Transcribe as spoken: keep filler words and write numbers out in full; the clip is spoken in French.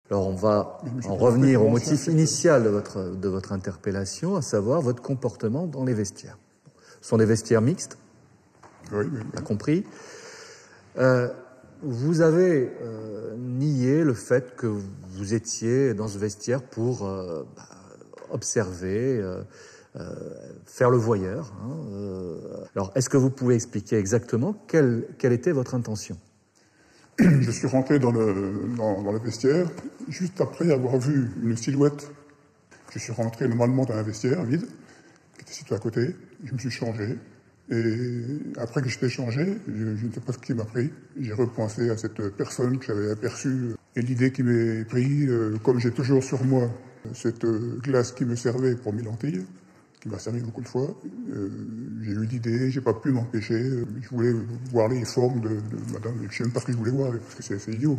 Alors on va en revenir au motif initial de votre, de votre interpellation, à savoir votre comportement dans les vestiaires. Ce sont des vestiaires mixtes, oui, oui, oui. On a compris. Euh, vous avez euh, nié le fait que vous étiez dans ce vestiaire pour euh, bah, observer, euh, euh, faire le voyeur. Hein, euh. Alors, est-ce que vous pouvez expliquer exactement quelle, quelle était votre intention ? Je suis rentré dans le, dans, dans le vestiaire juste après avoir vu une silhouette. Je suis rentré normalement dans un vestiaire vide, qui était situé à côté. Je me suis changé. Et après que j'étais changé, je, je ne sais pas ce qui m'a pris. J'ai repensé à cette personne que j'avais aperçue. Et l'idée qui m'est prise, euh, comme j'ai toujours sur moi cette euh, glace qui me servait pour mes lentilles, qui m'a servi beaucoup de fois, euh, j'ai eu l'idée, j'ai pas pu m'empêcher. Je voulais voir les formes de, de madame, je sais même pas ce que je voulais voir, parce que c'est idiot.